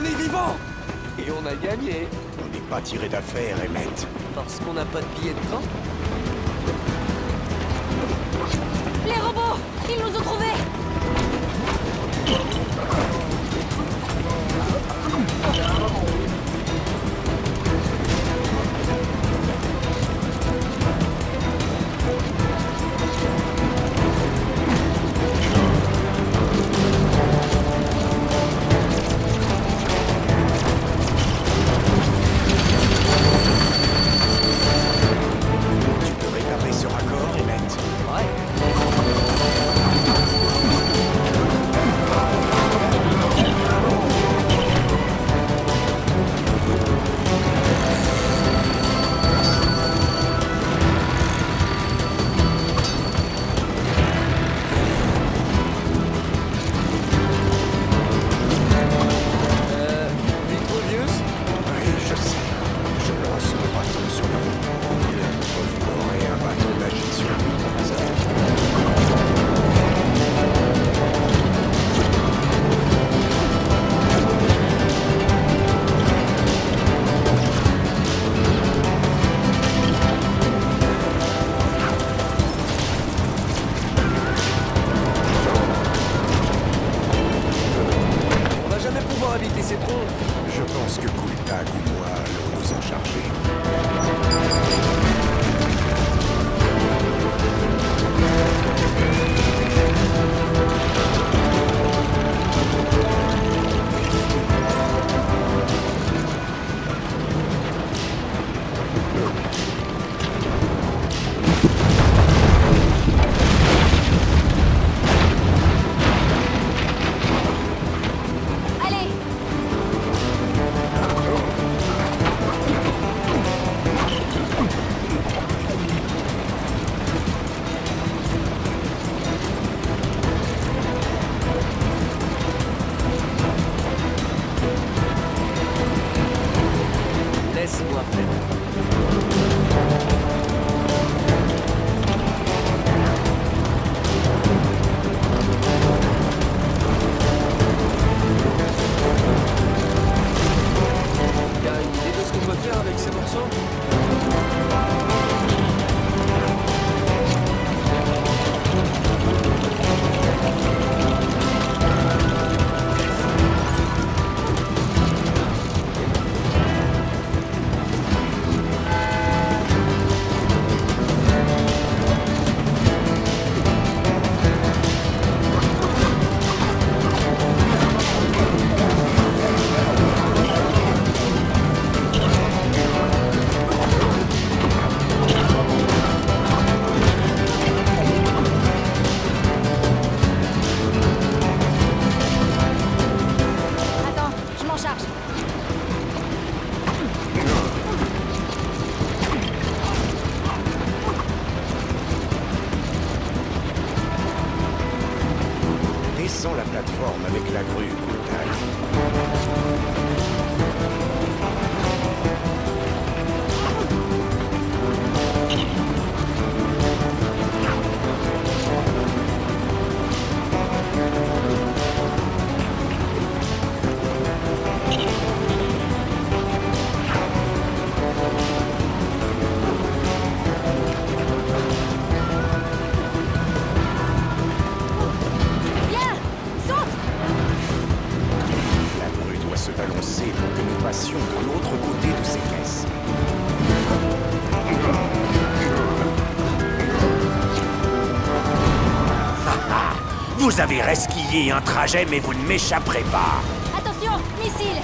est vivant! Et on a gagné! On n'est pas tiré d'affaire, Emmett. Parce qu'on n'a pas de billet de train? Les robots! Ils nous ont trouvés! Tu peux réparer ce raccord, Emmett? Ouais. Victorious? Oui, je sais. Je lance mon bâton sur le roue. Vous aurez un bâton magique sur lui par hasard. On va jamais pouvoir éviter ces troncs. Je pense que Kultag ou moi allons nous en charger. Allez! Laisse-moi faire. Y a une idée de ce qu'on peut faire avec ces morceaux? Attends, je m'en charge. Descends la plateforme avec la grue, Kultag. Viens! Saute! La grue doit se balancer pour que nous passions de l'autre côté de ces caisses. Vous avez resquillé un trajet, mais vous ne m'échapperez pas. Attention! Missile!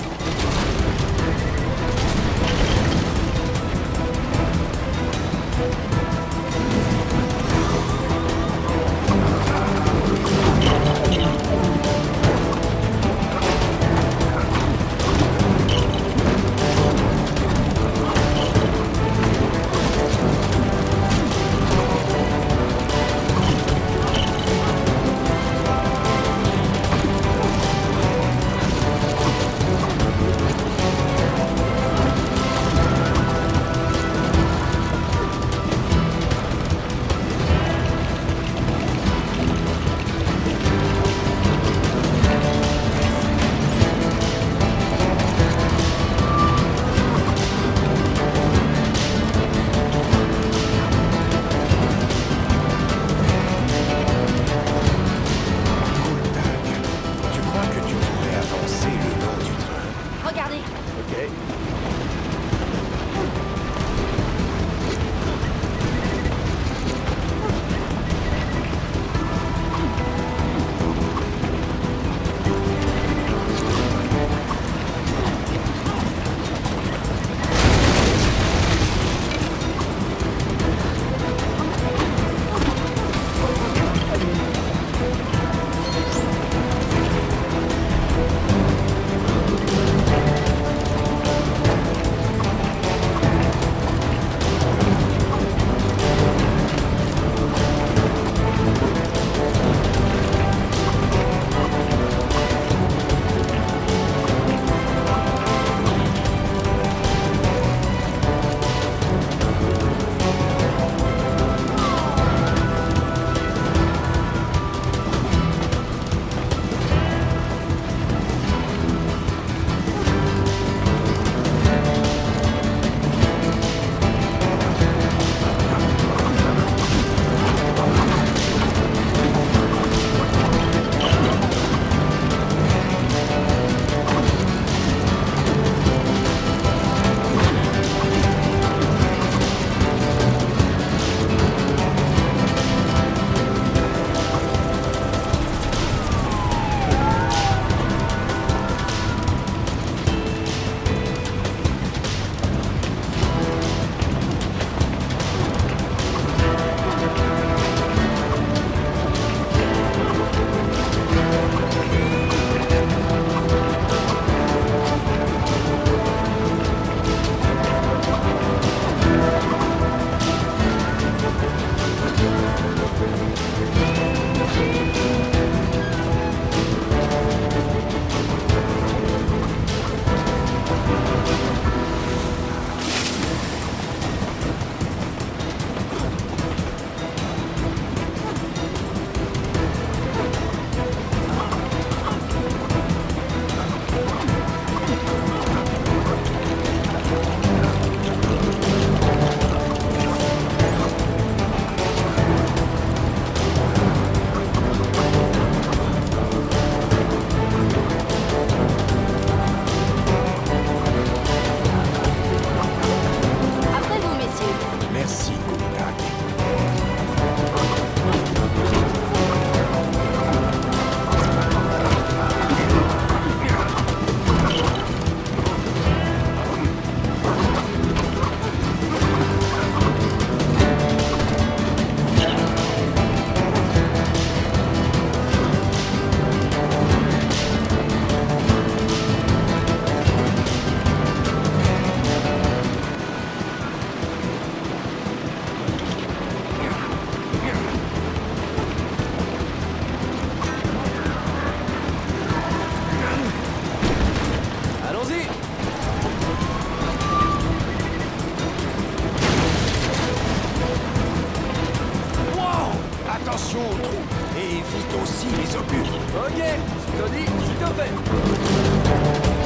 attention aux trous. Et évite aussi les obus. Ok, je te dis, c'est tout fait.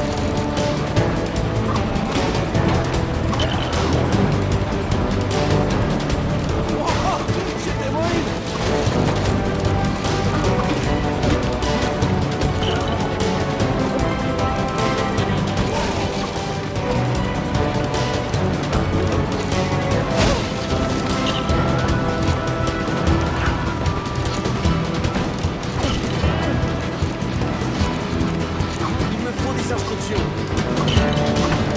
Oh, j'étais mobile. Il me faut des instructions.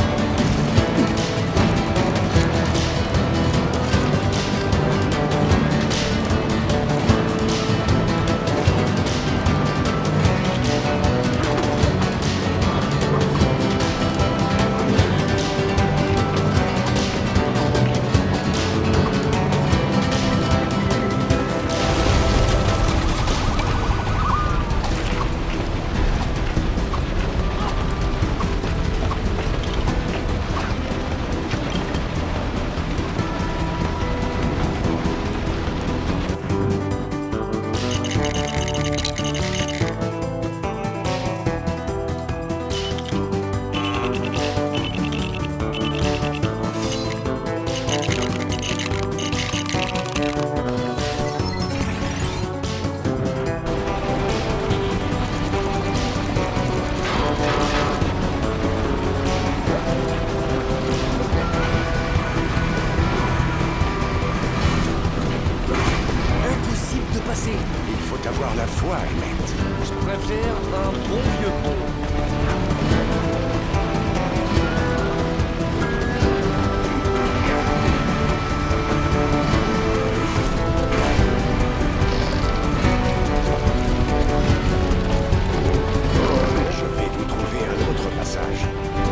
Impossible de passer. Il faut avoir la foi, Emmett. Je préfère un bon vieux pont. Je vais vous trouver un autre passage.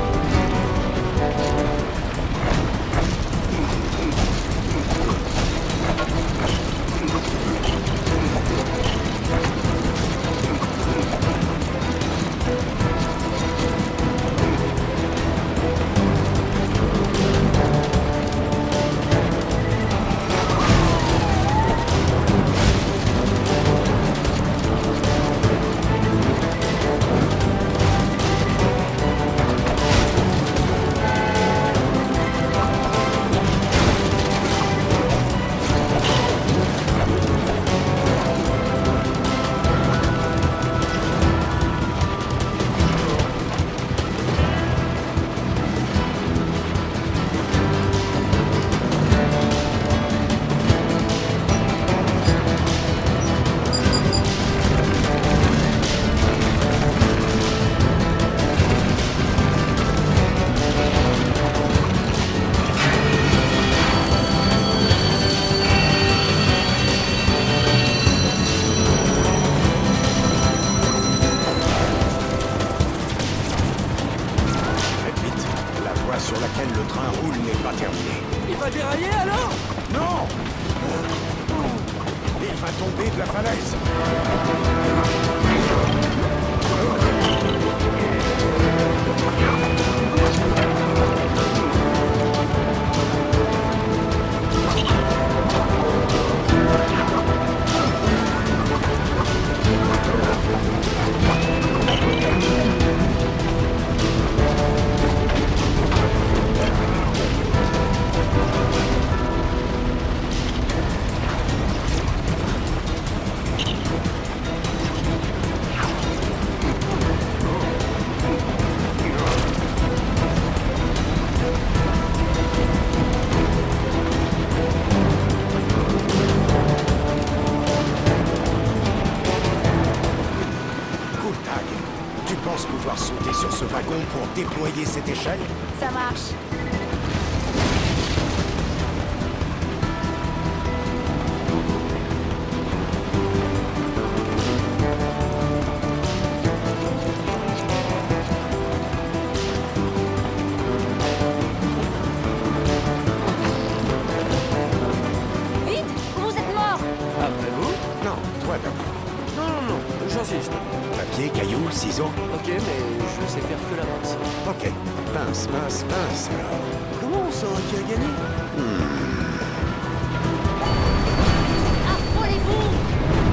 Faites vite. La voie sur laquelle le train roule n'est pas terminée. Il va dérailler alors? Non! Il va tomber de la falaise. Tu penses pouvoir sauter sur ce wagon pour déployer cette échelle? Ça marche. Vite, vous êtes mort. Après vous? Non, toi d'abord. Non, j'insiste. Papier, cailloux, ciseaux. Ok, mais je sais faire que la pince. Ok. Pince, pince, pince alors. Comment on saura qui a gagné? Affolez-vous.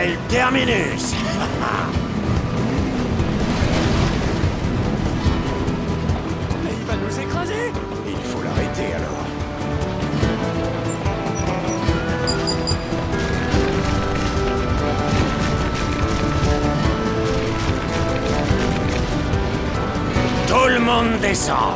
c'est le terminus. Mais il va nous écraser! Il faut l'arrêter alors. Tout le monde descend.